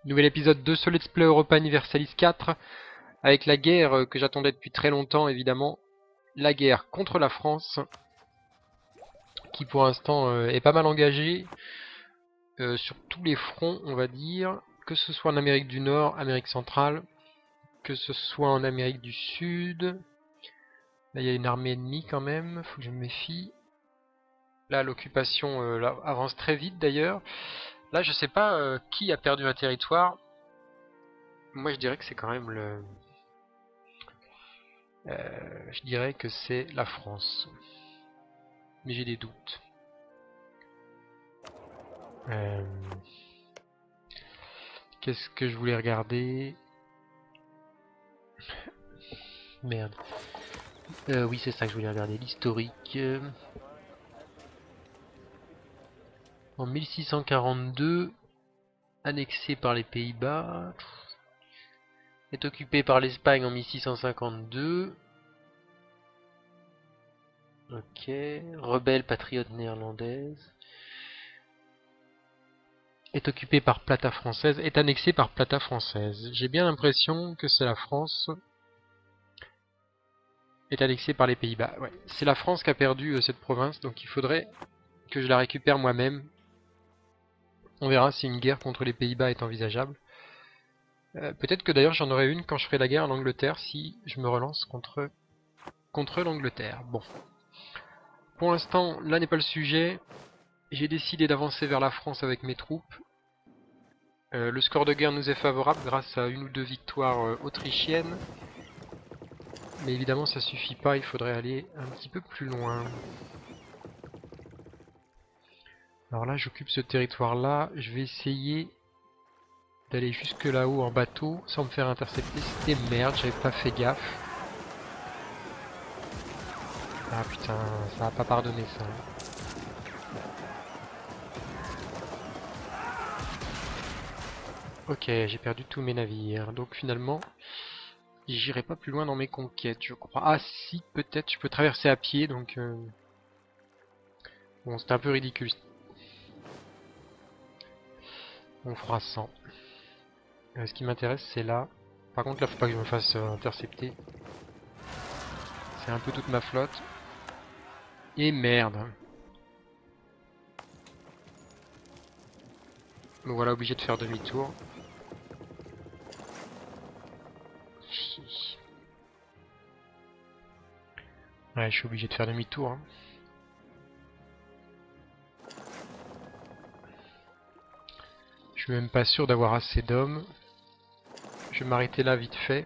Nouvel épisode de ce Let's Play Europa Universalis 4, avec la guerre que j'attendais depuis très longtemps évidemment, la guerre contre la France, qui pour l'instant est pas mal engagée sur tous les fronts on va dire, que ce soit en Amérique du Nord, Amérique centrale, que ce soit en Amérique du Sud. Là il y a une armée ennemie quand même, faut que je me méfie. Là l'occupation avance très vite d'ailleurs. Là je sais pas qui a perdu un territoire. Moi je dirais que c'est quand même je dirais que c'est la France. Mais j'ai des doutes. Euh, Qu'est-ce que je voulais regarder? Merde. Oui, c'est ça que je voulais regarder. L'historique. En 1642, annexé par les Pays-Bas. Est occupé par l'Espagne en 1652. Ok. Rebelle patriote néerlandaise. Est occupé par Plata française. Est annexé par Plata française. J'ai bien l'impression que c'est la France. Est annexée par les Pays-Bas. Ouais. C'est la France qui a perdu cette province, donc il faudrait que je la récupère moi-même. On verra si une guerre contre les Pays-Bas est envisageable. Peut-être que d'ailleurs j'en aurai une quand je ferai la guerre à l'Angleterre si je me relance contre l'Angleterre. Bon. Pour l'instant, là n'est pas le sujet. J'ai décidé d'avancer vers la France avec mes troupes. Le score de guerre nous est favorable grâce à une ou deux victoires autrichiennes. Mais évidemment ça suffit pas, il faudrait aller un petit peu plus loin. Alors là j'occupe ce territoire là, je vais essayer d'aller jusque là-haut en bateau sans me faire intercepter. C'était merde, j'avais pas fait gaffe. Ah putain, ça va pas pardonner ça. Ok, j'ai perdu tous mes navires, donc finalement j'irai pas plus loin dans mes conquêtes je crois. Ah si, peut-être je peux traverser à pied, donc bon c'est un peu ridicule. On fera 100. Ce qui m'intéresse c'est là. Par contre là faut pas que je me fasse intercepter. C'est un peu toute ma flotte. Et merde. Donc voilà, obligé de faire demi-tour. Ouais, je suis obligé de faire demi-tour. Hein. Je suis même pas sûr d'avoir assez d'hommes. Je vais m'arrêter là vite fait.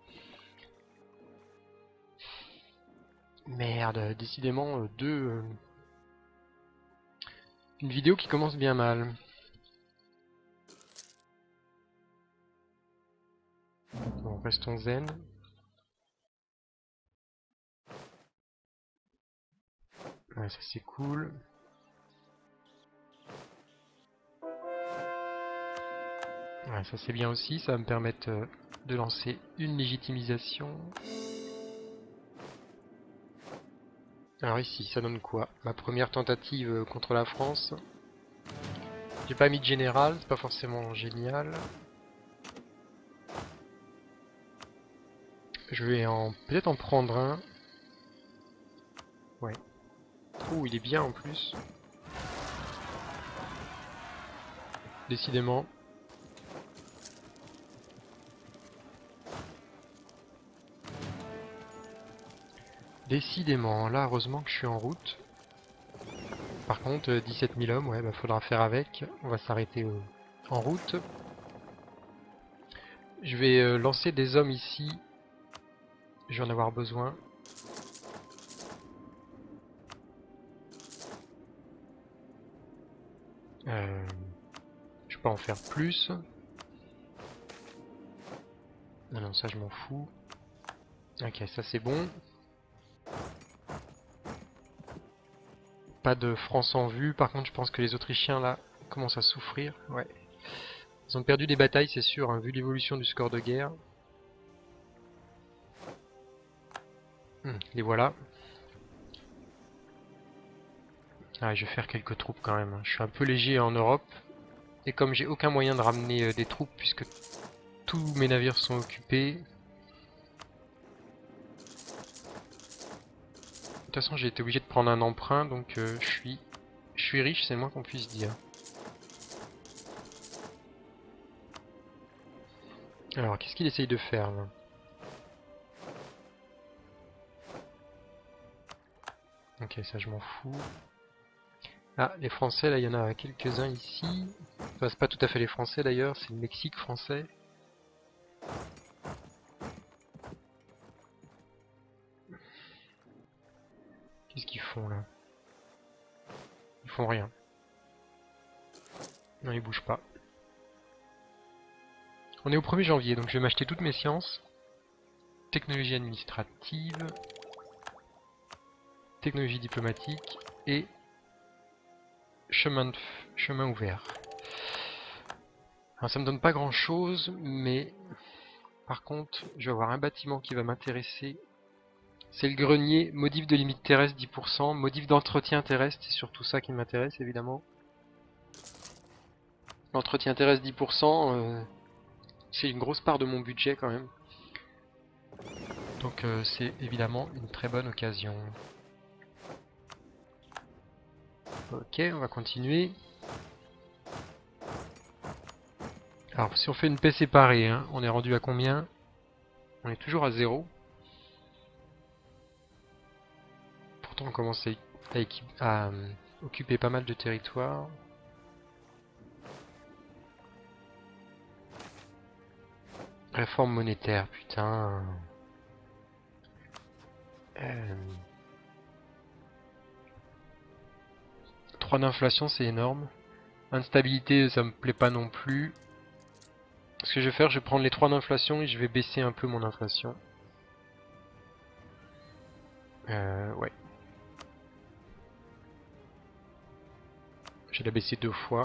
Merde, décidément une vidéo qui commence bien mal. Bon, restons zen. Ouais, ça c'est cool. Ouais, ça c'est bien aussi, ça va me permettre de lancer une légitimisation. Alors ici, ça donne quoi? Ma première tentative contre la France. J'ai pas mis de général, c'est pas forcément génial. Je vais peut-être en prendre un. Ouais. Ouh, il est bien en plus. Décidément. Décidément, là heureusement que je suis en route. Par contre, 17 000 hommes, ouais, bah faudra faire avec. On va s'arrêter en route. Je vais lancer des hommes ici. Je vais en avoir besoin. Je peux pas en faire plus. Non, non, ça je m'en fous. Ok, ça c'est bon. Pas de France en vue. Par contre, je pense que les Autrichiens là commencent à souffrir. Ouais. Ils ont perdu des batailles, c'est sûr, hein, vu l'évolution du score de guerre. Les voilà. Ah, je vais faire quelques troupes quand même. Je suis un peu léger en Europe. Et comme j'ai aucun moyen de ramener des troupes puisque tous mes navires sont occupés. De toute façon j'ai été obligé de prendre un emprunt donc je suis riche, c'est le moins qu'on puisse dire. Alors qu'est-ce qu'il essaye de faire là? Ok, ça je m'en fous. Ah, les Français, là, il y en a quelques-uns ici. Enfin, c'est pas tout à fait les Français d'ailleurs, c'est le Mexique français. Qu'est-ce qu'ils font là? Ils font rien. Non, ils bougent pas. On est au 1er janvier, donc je vais m'acheter toutes mes sciences. Technologie administrative, technologie diplomatique et chemin ouvert. Alors ça me donne pas grand chose, mais par contre je vais avoir un bâtiment qui va m'intéresser. C'est le grenier, modif de limite terrestre 10%, modif d'entretien terrestre, c'est surtout ça qui m'intéresse évidemment. L'entretien terrestre 10%, c'est une grosse part de mon budget quand même. Donc c'est évidemment une très bonne occasion. Ok, on va continuer. Alors si on fait une paix séparée, hein, on est rendu à combien? On est toujours à 0. Pourtant on commence à occuper pas mal de territoire. Réforme monétaire, putain. 3 d'inflation, c'est énorme. Instabilité, ça me plaît pas non plus. Ce que je vais faire, je vais prendre les 3 d'inflation et je vais baisser un peu mon inflation. Ouais. Je vais la baisser 2 fois.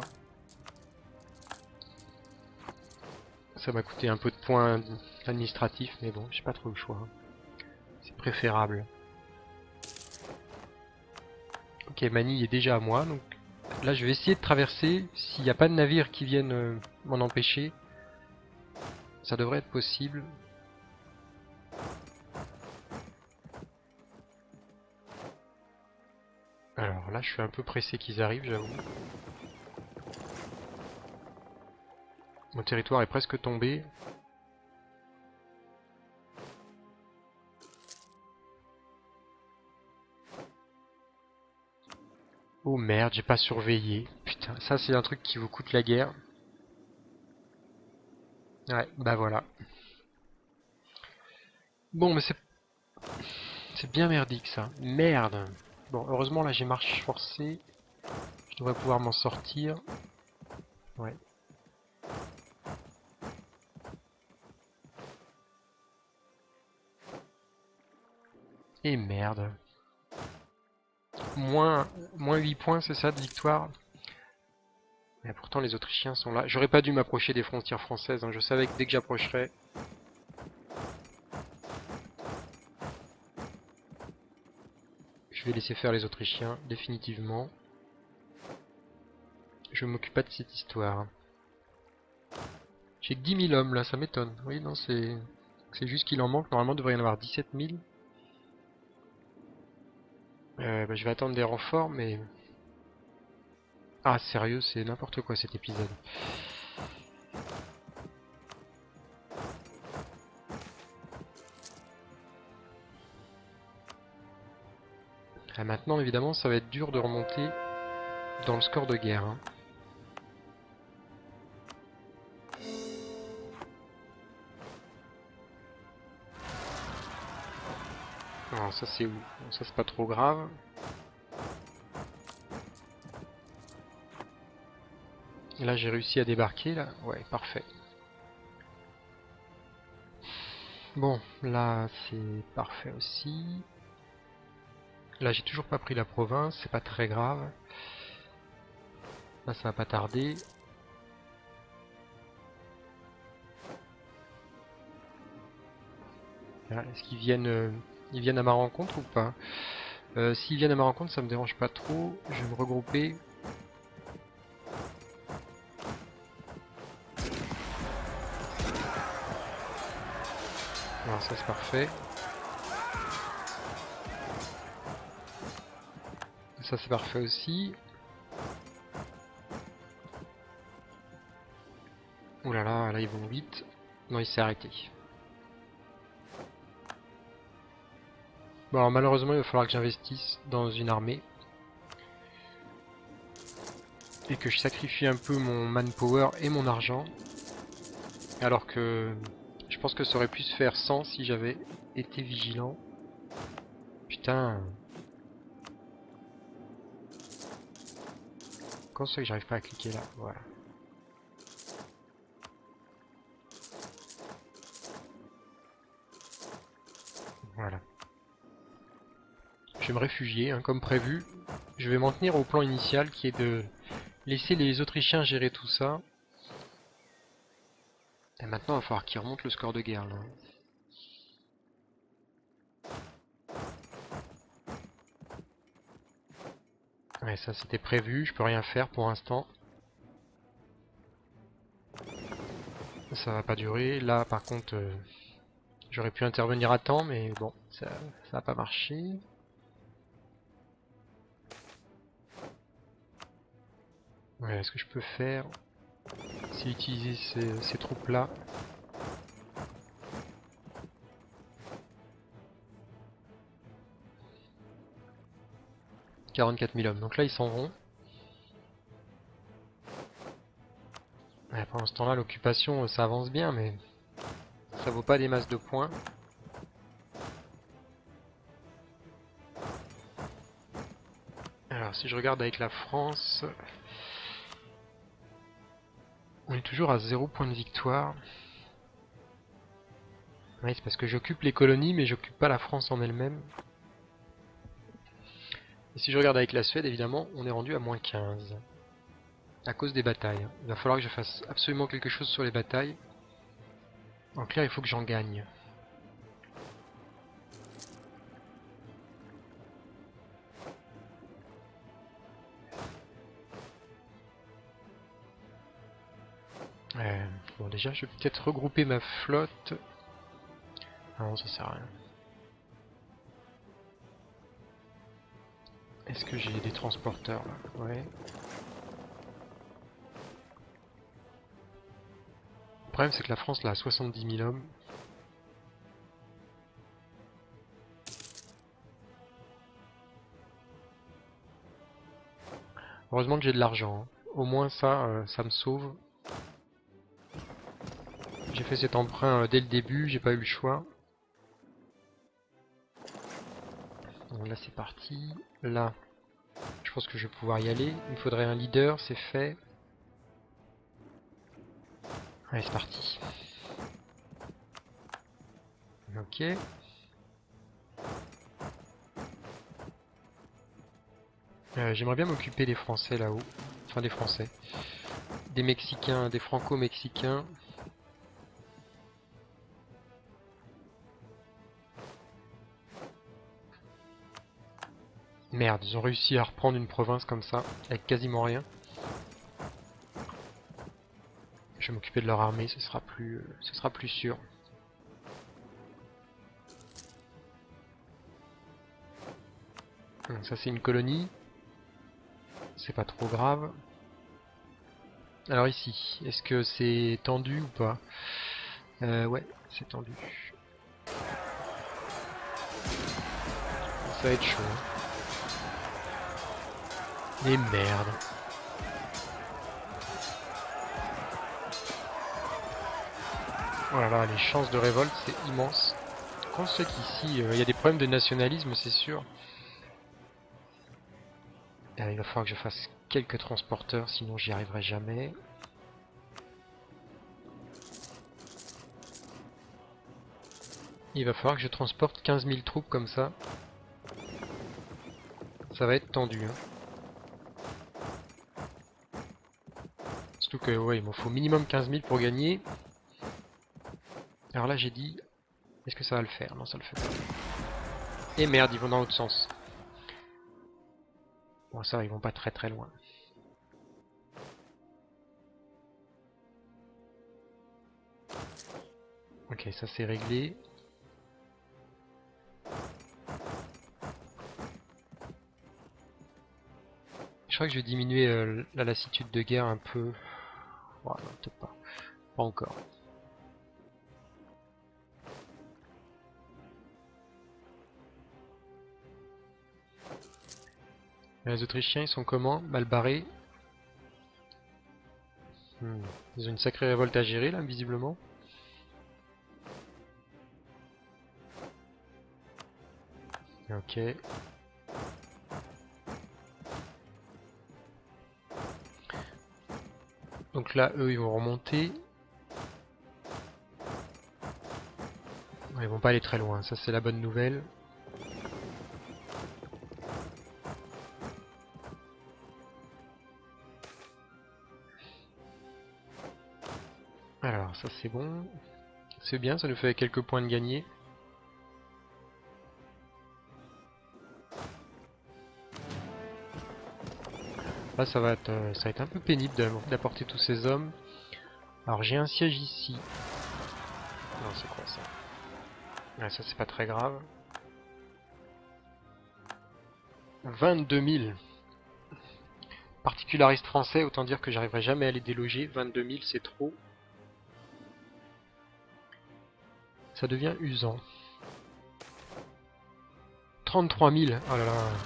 Ça m'a coûté un peu de points administratifs, mais bon, j'ai pas trop le choix. C'est préférable. Ok, Manille est déjà à moi, donc là je vais essayer de traverser. S'il n'y a pas de navires qui viennent m'en empêcher, ça devrait être possible. Alors là je suis un peu pressé qu'ils arrivent, j'avoue. Mon territoire est presque tombé. Oh merde, j'ai pas surveillé. Putain, ça c'est un truc qui vous coûte la guerre. Ouais, bah voilà. Bon, mais c'est bien merdique ça. Merde. Bon, heureusement là j'ai marche forcée. Je devrais pouvoir m'en sortir. Ouais. Et merde. Moins 8 points, c'est ça, de victoire. Et pourtant les Autrichiens sont là. J'aurais pas dû m'approcher des frontières françaises, hein. Je savais que dès que j'approcherais... Je vais laisser faire les Autrichiens, définitivement. Je m'occupe pas de cette histoire. J'ai que 10 000 hommes là, ça m'étonne. Oui, non, c'est juste qu'il en manque. Normalement, il devrait y en avoir 17 000. Bah, je vais attendre des renforts, mais... Ah, sérieux, c'est n'importe quoi cet épisode. Ah, maintenant, évidemment, ça va être dur de remonter dans le score de guerre. Hein. Alors, ça, c'est où? Bon, ça, c'est pas trop grave. Et là, j'ai réussi à débarquer, là. Ouais, parfait. Bon, là, c'est parfait aussi. Là, j'ai toujours pas pris la province, c'est pas très grave. Là, ça va pas tarder. Est-ce qu'ils ils viennent à ma rencontre ou pas? S'ils viennent à ma rencontre, ça me dérange pas trop. Je vais me regrouper. Alors ça c'est parfait. Ça c'est parfait aussi. Ouh là là, là ils vont vite. Non, il s'est arrêté. Bon alors malheureusement il va falloir que j'investisse dans une armée. Et que je sacrifie un peu mon manpower et mon argent. Alors que je pense que ça aurait pu se faire sans si j'avais été vigilant. Putain. Comment ça que j'arrive pas à cliquer là? Voilà. Voilà. Je vais me réfugier, hein, comme prévu. Je vais m'en tenir au plan initial qui est de laisser les Autrichiens gérer tout ça. Et maintenant il va falloir qu'ils remontent le score de guerre là. Ouais, ça c'était prévu, je peux rien faire pour l'instant. Ça va pas durer. Là par contre, j'aurais pu intervenir à temps, mais bon, ça va pas marcher. Ouais, ce que je peux faire, c'est utiliser ces troupes là. « 44 000 hommes, donc là ils s'en vont. Ouais, pendant ce temps là l'occupation ça avance bien, mais ça vaut pas des masses de points. Alors si je regarde avec la France, on est toujours à 0 point de victoire. Oui, c'est parce que j'occupe les colonies, mais j'occupe pas la France en elle-même. Et si je regarde avec la Suède, évidemment, on est rendu à moins 15. À cause des batailles. Il va falloir que je fasse absolument quelque chose sur les batailles. En clair, il faut que j'en gagne. Bon, déjà, je vais peut-être regrouper ma flotte. Ah non, ça sert à rien. Est-ce que j'ai des transporteurs là? Ouais. Le problème, c'est que la France là a 70 000 hommes. Heureusement que j'ai de l'argent, hein. Au moins ça, ça me sauve. J'ai fait cet emprunt dès le début, j'ai pas eu le choix. Donc là c'est parti. Là, je pense que je vais pouvoir y aller. Il me faudrait un leader, c'est fait. Allez, c'est parti. Ok. J'aimerais bien m'occuper des Français là-haut. Enfin des Français. Des Mexicains, des Franco-Mexicains. Merde, ils ont réussi à reprendre une province comme ça, avec quasiment rien. Je vais m'occuper de leur armée, ce sera plus sûr. Ça c'est une colonie. C'est pas trop grave. Alors ici, est-ce que c'est tendu ou pas? Ouais, c'est tendu. Ça va être chaud. Hein. Mais merde. Oh là là, les chances de révolte, c'est immense. Quand c'est qu'ici, il y a des problèmes de nationalisme, c'est sûr. Il va falloir que je fasse quelques transporteurs, sinon j'y arriverai jamais. Il va falloir que je transporte 15 000 troupes comme ça. Ça va être tendu. Hein. Surtout que, ouais, il m'en faut minimum 15 000 pour gagner. Alors là, j'ai dit... Est-ce que ça va le faire? Non, ça le fait pas. Et merde, ils vont dans l'autre sens. Bon, ça, ils vont pas très très loin. Ok, ça c'est réglé. crois que je vais diminuer la lassitude de guerre un peu. Voilà, peut-être pas. Pas encore. Les Autrichiens, ils sont comment? Mal barrés. Ils ont une sacrée révolte à gérer là, visiblement. Ok. Donc là, eux, ils vont remonter. Ils vont pas aller très loin, ça c'est la bonne nouvelle. Alors, ça c'est bon. C'est bien, ça nous fait quelques points de gagner. Là, ça va être un peu pénible d'apporter tous ces hommes. Alors, j'ai un siège ici. Non, c'est quoi ça? Ouais, ça c'est pas très grave. 22 000. Particulariste français, autant dire que j'arriverai jamais à les déloger. 22 000, c'est trop. Ça devient usant. 33 000, oh là là.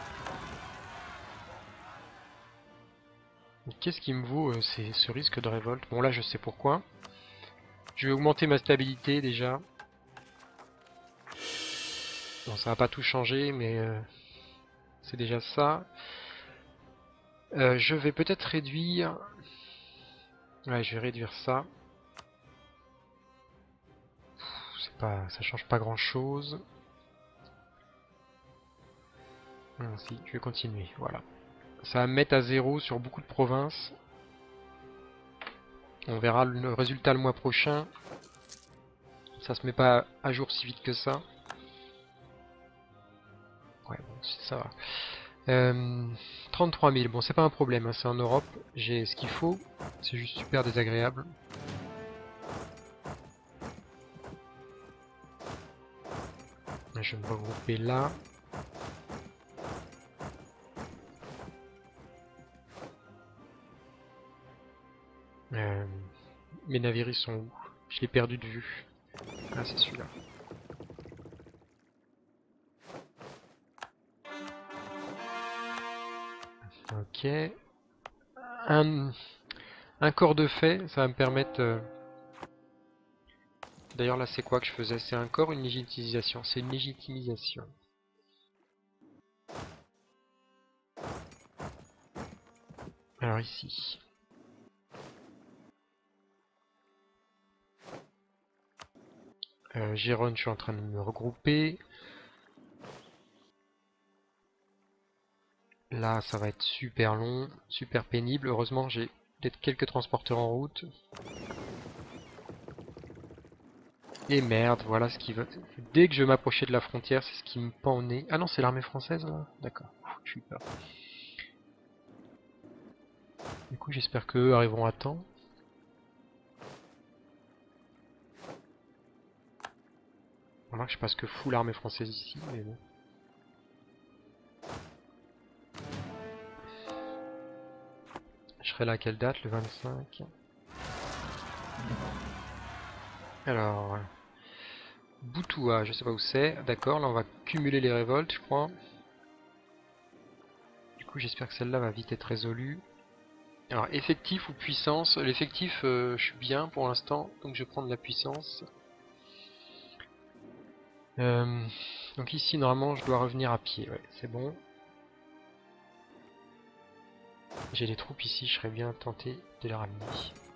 Qu'est-ce qui me vaut ce risque de révolte? Bon là je sais pourquoi. Je vais augmenter ma stabilité déjà. Bon ça va pas tout changer mais c'est déjà ça. Je vais peut-être réduire... Ouais je vais réduire ça. Ça change pas grand chose. Si, je vais continuer, voilà. Ça va me mettre à 0 sur beaucoup de provinces. On verra le résultat le mois prochain. Ça se met pas à jour si vite que ça. Ouais, bon, ça va. 33 000, bon c'est pas un problème, hein, c'est en Europe, j'ai ce qu'il faut, c'est juste super désagréable. Je vais me regrouper là. Mes navires ils sont où? Je l'ai perdu de vue. Ah c'est celui-là. Ok. Un corps de fait, ça va me permettre... D'ailleurs là c'est quoi que je faisais? C'est un corps, une légitimisation? C'est une légitimisation. Alors ici. Gérone, je suis en train de me regrouper. Là, ça va être super long, super pénible. Heureusement, j'ai peut-être quelques transporteurs en route. Et merde, voilà ce qui veut. Dès que je vais m'approcher de la frontière, c'est ce qui me pend au nez. Ah non, c'est l'armée française là. D'accord, je suis peur. Du coup, j'espère qu'eux arriveront à temps. Remarque, je passe que fou l'armée française ici, mais bon. Je serai là à quelle date? Le 25. Alors... Boutoua, je sais pas où c'est. D'accord, là on va cumuler les révoltes, je crois. Du coup, j'espère que celle-là va vite être résolue. Alors, effectif ou puissance? L'effectif, je suis bien pour l'instant, donc je vais prendre la puissance. Donc ici, normalement, je dois revenir à pied, ouais, c'est bon. J'ai des troupes ici, je serais bien tenté de les ramener.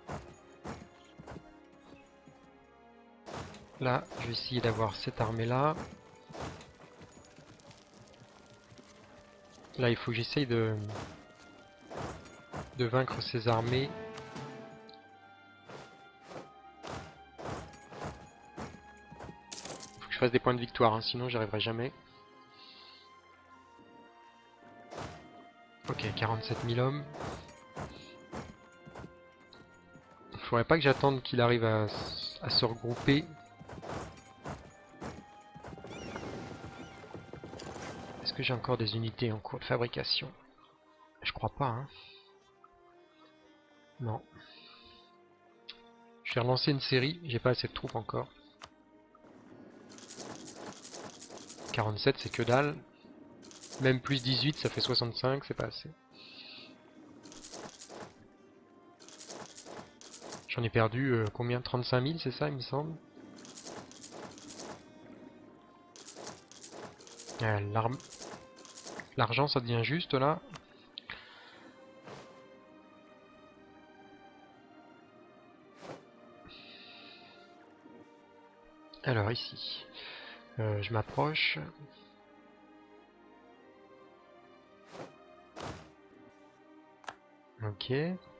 Là, je vais essayer d'avoir cette armée-là. Là, il faut que j'essaye de vaincre ces armées. Faut que je fasse des points de victoire, hein, sinon j'y arriverai jamais. Ok, 47 000 hommes. Il faudrait pas que j'attende qu'il arrive à se regrouper. Est-ce que j'ai encore des unités en cours de fabrication? Je crois pas, hein. Non. Je vais relancer une série, j'ai pas assez de troupes encore. 47 c'est que dalle. Même plus 18 ça fait 65, c'est pas assez. J'en ai perdu combien? 35 000 c'est ça il me semble. L'argent ça devient juste là. Alors ici, je m'approche. Ok.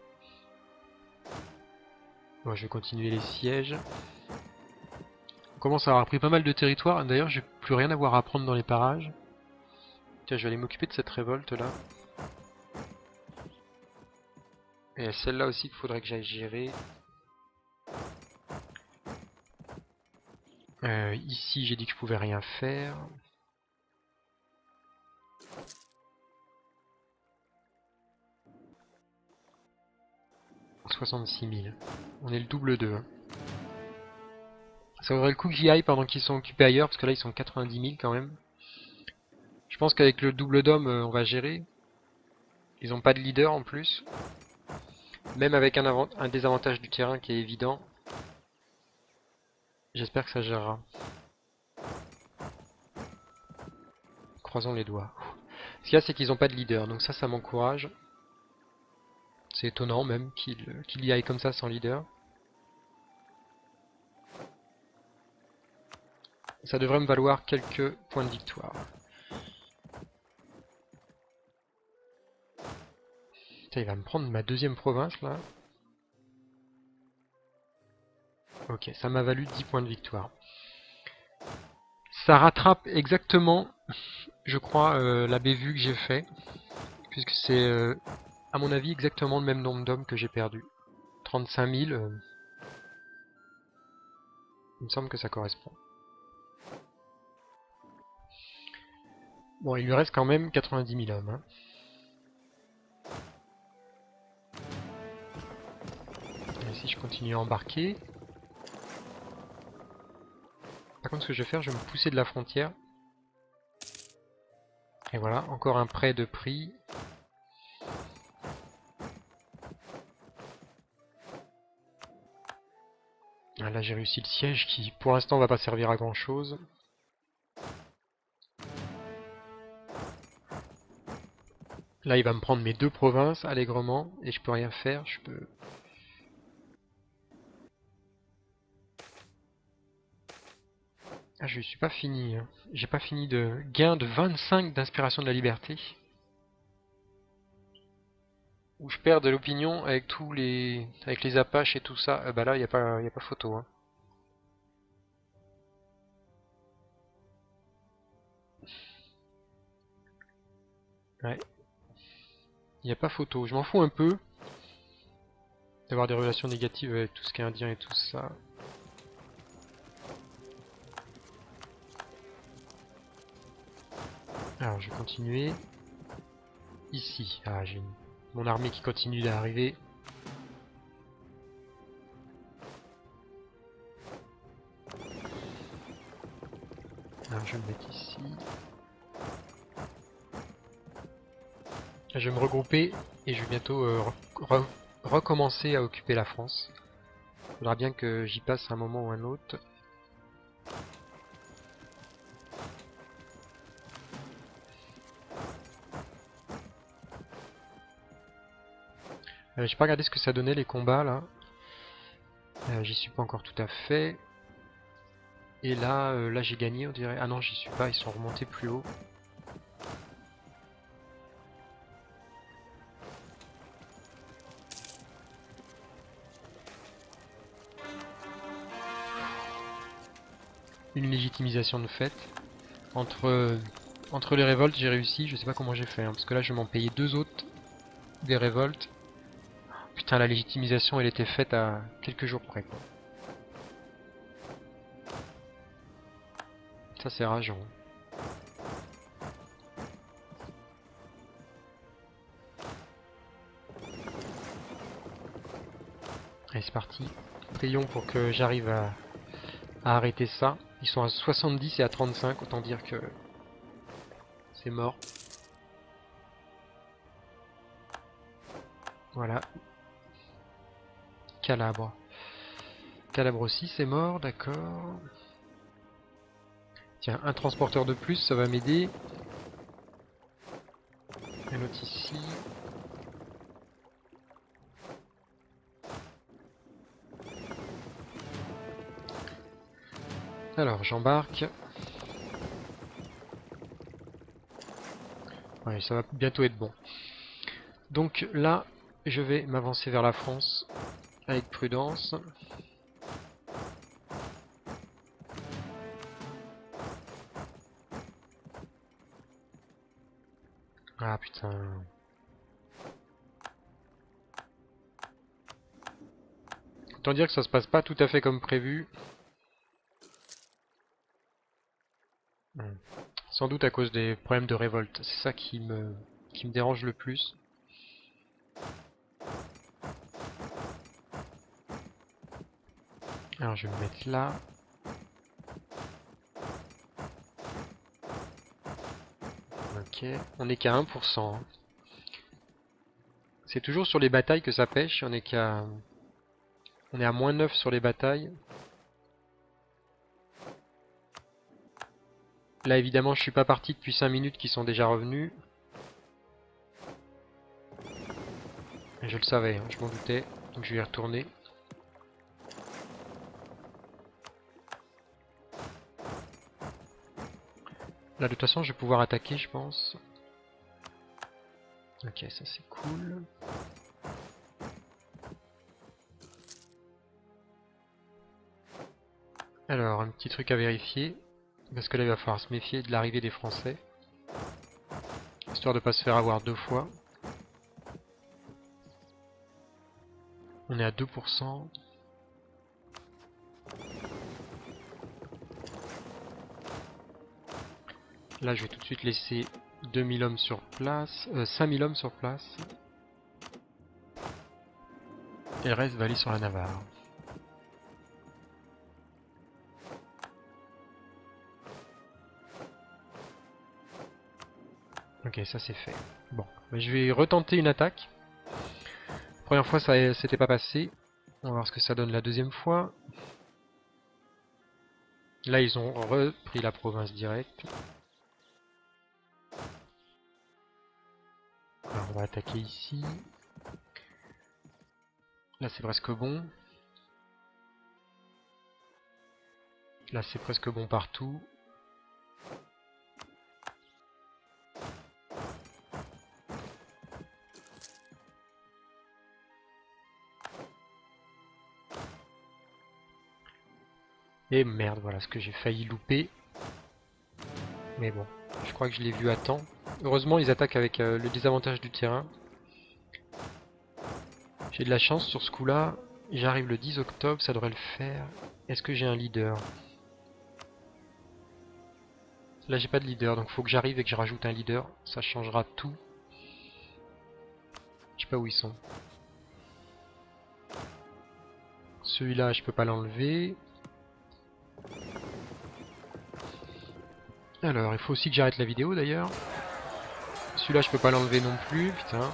Bon, je vais continuer les sièges. On commence à avoir pris pas mal de territoire. D'ailleurs, j'ai plus rien à voir à prendre dans les parages. Tiens, je vais aller m'occuper de cette révolte là. Et celle-là aussi qu'il faudrait que j'aille gérer. Ici, j'ai dit que je pouvais rien faire. « 66 000. On est le double d'eux. Hein. Ça vaudrait le coup que j'y aille pendant qu'ils sont occupés ailleurs, parce que là ils sont 90 000 quand même. Je pense qu'avec le double d'hommes, on va gérer. Ils n'ont pas de leader en plus. Même avec un désavantage du terrain qui est évident. J'espère que ça gérera. Croisons les doigts. Ce qu'il y a, c'est qu'ils n'ont pas de leader, donc ça m'encourage. C'est étonnant même qu'il y aille comme ça sans leader. Ça devrait me valoir quelques points de victoire. Putain, il va me prendre ma deuxième province là. Ok, ça m'a valu 10 points de victoire. Ça rattrape exactement, je crois, la bévue que j'ai fait. Puisque c'est, à mon avis, exactement le même nombre d'hommes que j'ai perdu. 35 000, il me semble que ça correspond. Bon, il lui reste quand même 90 000 hommes. Hein. Et si je continue à embarquer... Par contre, ce que je vais faire, je vais me pousser de la frontière. Et voilà, encore un prêt de prix. Ah, là, j'ai réussi le siège qui, pour l'instant, va pas servir à grand chose. Là, il va me prendre mes deux provinces allègrement et je peux rien faire. Je peux... Ah, je suis pas fini. Hein. J'ai pas fini de gain de 25 d'inspiration de la liberté. Où je perds de l'opinion avec avec les Apaches et tout ça. Bah là, y a pas photo. Hein. Ouais. Y a pas photo. Je m'en fous un peu d'avoir des relations négatives avec tout ce qui est indien et tout ça. Alors, je vais continuer. Ici. Ah, j'ai mon armée qui continue d'arriver. Alors, je vais me mettre ici. Je vais me regrouper et je vais bientôt recommencer à occuper la France. Il faudra bien que j'y passe un moment ou un autre. J'ai pas regardé ce que ça donnait les combats là. J'y suis pas encore tout à fait. Et là, là j'ai gagné on dirait. Ah non j'y suis pas, ils sont remontés plus haut. Une légitimisation de fait. Entre les révoltes j'ai réussi, je sais pas comment j'ai fait. Hein, parce que là je vais m'en payer deux autres des révoltes. Putain la légitimisation elle était faite à quelques jours près quoi. Ça c'est rageant. Allez, c'est parti. Prions pour que j'arrive à arrêter ça. Ils sont à 70 et à 35, autant dire que c'est mort. Voilà. Calabre. Calabre aussi, c'est mort, d'accord. Tiens, un transporteur de plus, ça va m'aider. Un autre ici. Alors, j'embarque. Ouais, ça va bientôt être bon. Donc là, je vais m'avancer vers la France avec prudence. Ah putain. Autant dire que ça se passe pas tout à fait comme prévu. Sans doute à cause des problèmes de révolte. C'est ça qui me dérange le plus. Alors je vais me mettre là. Ok, on n'est qu'à 1%. Hein. C'est toujours sur les batailles que ça pêche, on est à -9 sur les batailles. Là évidemment je suis pas parti depuis 5 minutes qui sont déjà revenus. Et je le savais, hein, je m'en doutais, donc je vais y retourner. Là de toute façon je vais pouvoir attaquer je pense. Ok, ça c'est cool. Alors, un petit truc à vérifier, parce que là il va falloir se méfier de l'arrivée des Français, histoire de pas se faire avoir deux fois. On est à 2%. Là je vais tout de suite laisser 2000 hommes sur place, 5000 hommes sur place. Et le reste va aller sur la Navarre. Ok, ça c'est fait. Bon, je vais retenter une attaque. La première fois ça s'était pas passé. On va voir ce que ça donne la deuxième fois. Là ils ont repris la province directe. Alors on va attaquer ici. Là c'est presque bon. Là c'est presque bon partout. Et merde, voilà ce que j'ai failli louper. Mais bon, je crois que je l'ai vu à temps. Heureusement ils attaquent avec le désavantage du terrain. J'ai de la chance sur ce coup là. J'arrive le 10 octobre, ça devrait le faire. Est-ce que j'ai un leader? Là j'ai pas de leader, donc faut que j'arrive et que je rajoute un leader. Ça changera tout. Je sais pas où ils sont. Celui-là je peux pas l'enlever. Alors il faut aussi que j'arrête la vidéo d'ailleurs. Celui-là je peux pas l'enlever non plus, putain.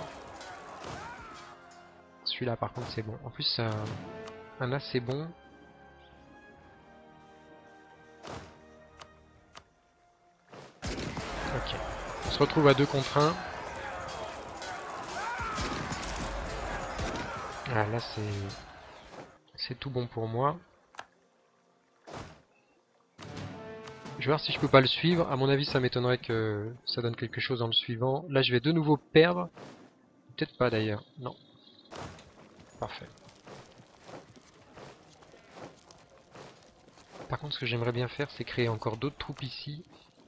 Celui-là par contre c'est bon. En plus c'est un assez bon. Ok. On se retrouve à 2 contre 1. Ah, là c'est tout bon pour moi. Je vais voir si je peux pas le suivre. À mon avis ça m'étonnerait que ça donne quelque chose dans le suivant. Là je vais de nouveau perdre. Peut-être pas d'ailleurs. Non. Parfait. Par contre ce que j'aimerais bien faire c'est créer encore d'autres troupes ici.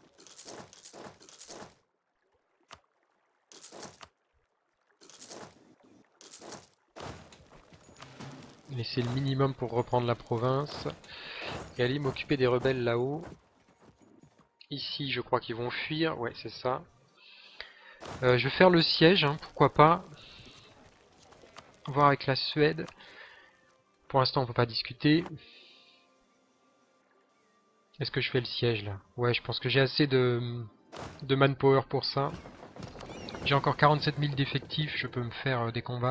Laisser le minimum pour reprendre la province. Et aller m'occuper des rebelles là-haut. Ici je crois qu'ils vont fuir. Ouais c'est ça. Je vais faire le siège, hein, pourquoi pas. Voir avec la Suède. Pour l'instant, on peut pas discuter. Est-ce que je fais le siège là? Ouais, je pense que j'ai assez de manpower pour ça. J'ai encore 47 000 d'effectifs, je peux me faire des combats.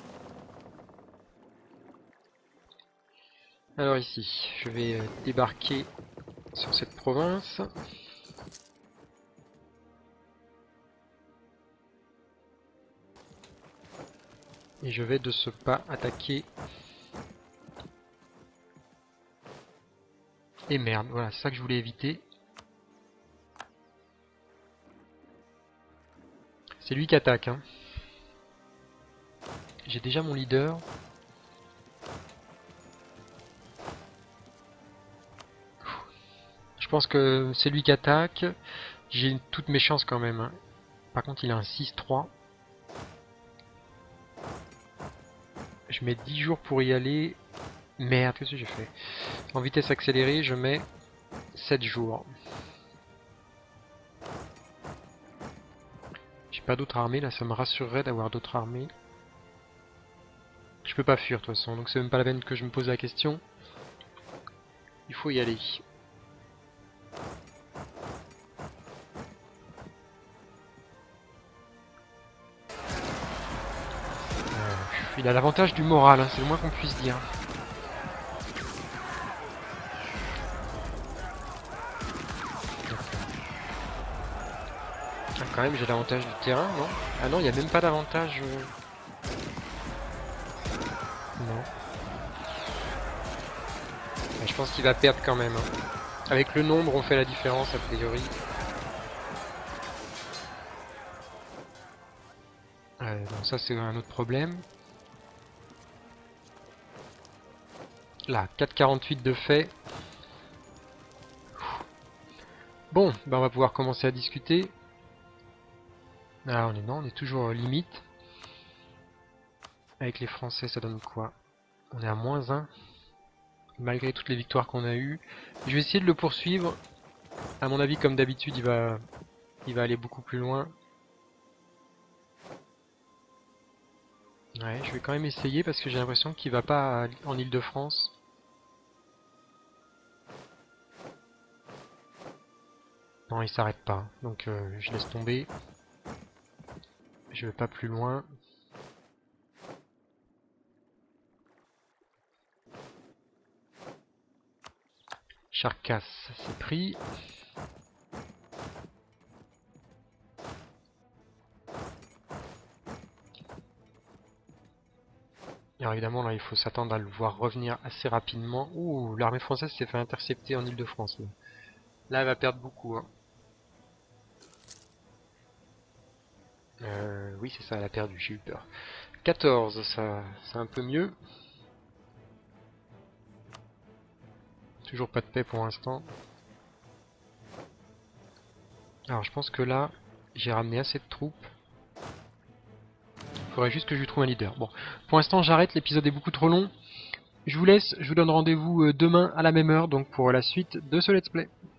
Alors ici, je vais débarquer sur cette province. Et je vais de ce pas attaquer. Et merde, voilà, c'est ça que je voulais éviter. C'est lui qui attaque, hein. J'ai déjà mon leader. Je pense que c'est lui qui attaque. J'ai toutes mes chances quand même, hein. Par contre, il a un 6-3. Je mets 10 jours pour y aller. Merde, qu'est-ce que j'ai fait? En vitesse accélérée, je mets 7 jours. J'ai pas d'autres armées, là, ça me rassurerait d'avoir d'autres armées. Je peux pas fuir de toute façon, donc c'est même pas la peine que je me pose la question. Il faut y aller. Il a l'avantage du moral, hein, c'est le moins qu'on puisse dire. Ah, quand même, j'ai l'avantage du terrain, non? Ah non, il n'y a même pas d'avantage. Non. Mais je pense qu'il va perdre quand même, hein. Avec le nombre, on fait la différence a priori. Bon, ça c'est un autre problème. Là, 4,48 de fait. Bon, ben on va pouvoir commencer à discuter. Ah, on est toujours limite. Avec les Français, ça donne quoi? On est à -1. Malgré toutes les victoires qu'on a eues. Je vais essayer de le poursuivre. À mon avis, comme d'habitude, il va aller beaucoup plus loin. Ouais, je vais quand même essayer parce que j'ai l'impression qu'il va pas en Île-de-France. Non, il s'arrête pas. Donc je laisse tomber. Je vais pas plus loin. Charcas, c'est pris. Alors évidemment, là, il faut s'attendre à le voir revenir assez rapidement. Ouh, l'armée française s'est fait intercepter en Île-de-France. Là, elle va perdre beaucoup, hein. Oui, c'est ça, elle a perdu, j'ai eu peur. 14, ça, c'est un peu mieux. Toujours pas de paix pour l'instant. Alors, je pense que là, j'ai ramené assez de troupes. Il faudrait juste que je lui trouve un leader. Bon, pour l'instant, j'arrête, l'épisode est beaucoup trop long. Je vous laisse, je vous donne rendez-vous demain à la même heure, donc pour la suite de ce let's play.